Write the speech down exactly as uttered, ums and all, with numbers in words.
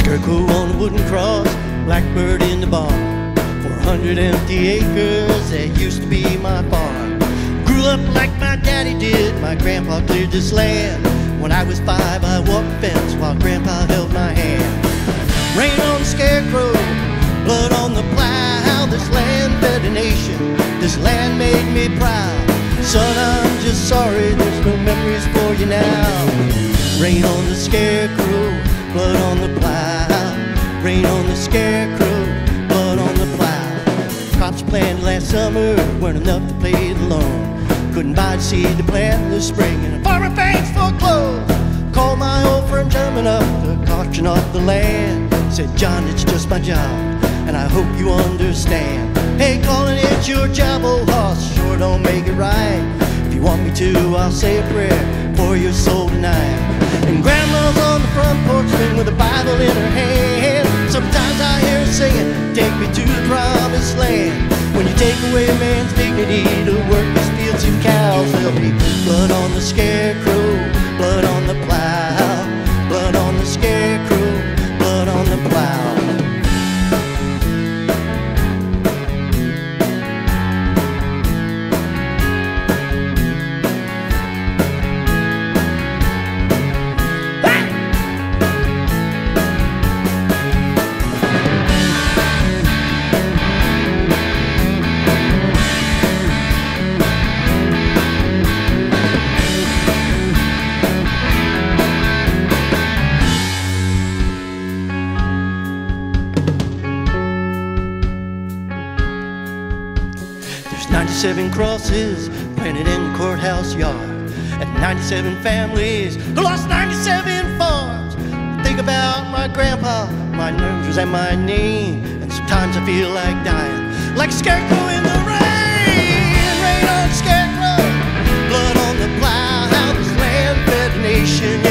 Scarecrow on a wooden cross, blackbird in the barn. Four hundred empty acres that used to be my farm. Grew up like my daddy did, my grandpa cleared this land. When I was five, I walked the fence while grandpa held my hand. Rain on the scarecrow, blood on the plow. This land fed a nation, this land made me proud. Son, I'm just sorry there's no memories for you now. Rain on the scarecrow, blood on the plow. Rain on the scarecrow, blood on the plow. Crops planted last summer weren't enough to pay the loan. Couldn't buy the seed to plant this spring, and the farmer banks foreclosed. Called my old friend German up to caution off the land. Said, John, it's just my job, and I hope you understand. Hey, calling it your job, old hoss, sure don't make it right. If you want me to, I'll say a prayer for your soul tonight. And grandma's on the front porch swing with a Bible in her hand. Sometimes I hear her singing, take me to the promised land. When you take away a man's dignity to work his fields and cows, there'll be blood on the scarecrow, blood on the plow. Blood on the scarecrow, blood on the plow. ninety-seven crosses planted in the courthouse yard, and ninety-seven families who lost ninety-seven farms. Think about my grandpa, my nerves was at my knee, and sometimes I feel like dying, like a scarecrow in the rain. Rain on the scarecrow, blood on the plow. How this land fed the nation.